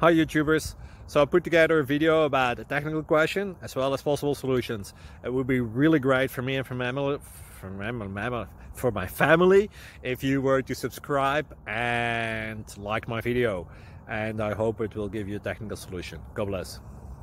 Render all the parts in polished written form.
Hi YouTubers! So I put together a video about a technical question as well as possible solutions. It would be really great for me and for my family if you were to subscribe and like my video, and I hope it will give you a technical solution. God bless.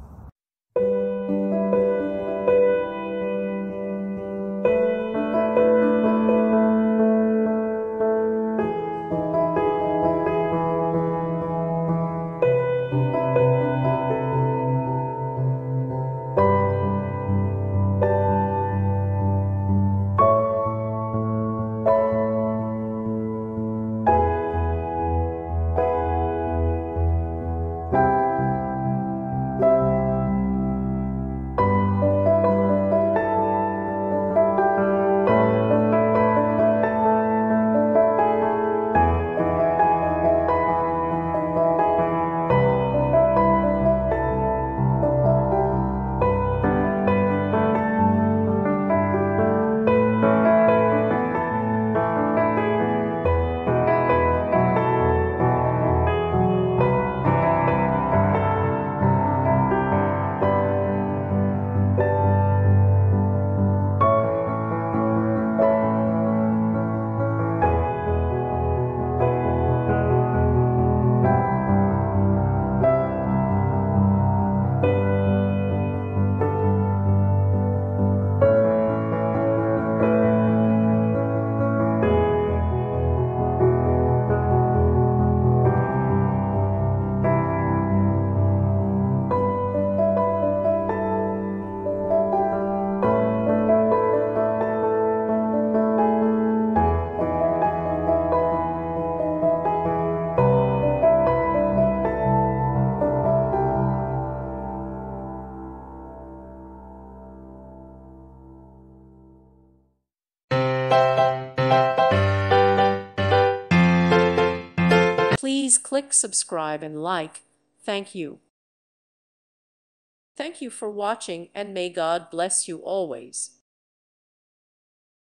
Please click subscribe and like. Thank you. Thank you for watching, and may God bless you always.